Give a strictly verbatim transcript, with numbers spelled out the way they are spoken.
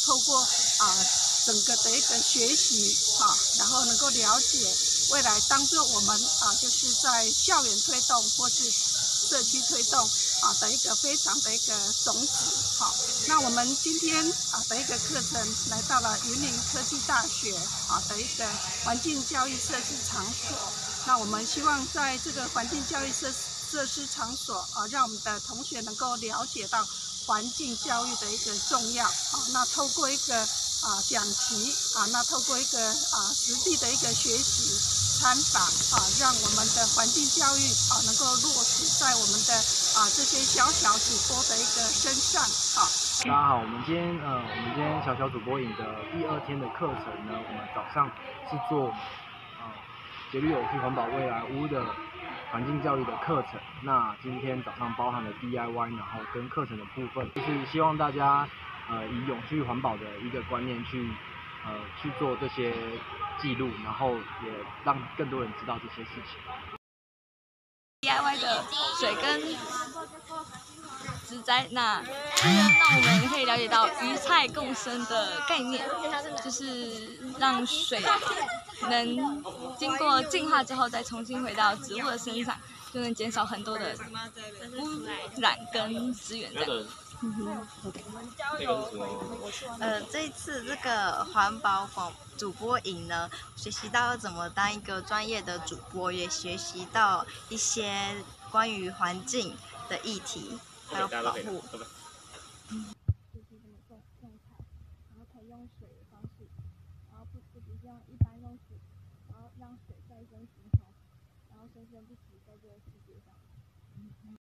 透过啊、呃、整个的一个学习啊，然后能够了解未来当做我们啊就是在校园推动或是社区推动啊的一个非常的一个种子。好、啊，那我们今天啊的一个课程来到了云林科技大学啊的一个环境教育设施场所。那我们希望在这个环境教育设设施场所啊，让我们的同学能够了解到环境教育的一个重要。啊，那透过一个啊讲题啊，那透过一个啊实地的一个学习参访啊，让我们的环境教育啊能够落实在我们的啊这些小小主播的一个身上。好、啊， 大家好，我们今天呃，我们今天小小主播营的第二天的课程呢，我们早上是做呃节律有序环保未来屋的环境教育的课程。那今天早上包含了 D I Y， 然后跟课程的部分，就是希望大家呃以永续环保的一个观念去呃去做这些记录，然后也让更多人知道这些事情。 D I Y 的水跟植栽，那让我们可以了解到鱼菜共生的概念，就是让水能经过净化之后再重新回到植物的身上，就能减少很多的污染跟资源这样。嗯哼， 那个是什么？ 呃，这一次这个环保广主播营呢，学习到怎么当一个专业的主播，也学习到一些关于环境的议题，还有保护。 嗯，就是怎么种种菜，然后可以用水的方式，然后不不只是用一般用水，然后让水再生循环，然后生生不息在这个世界上。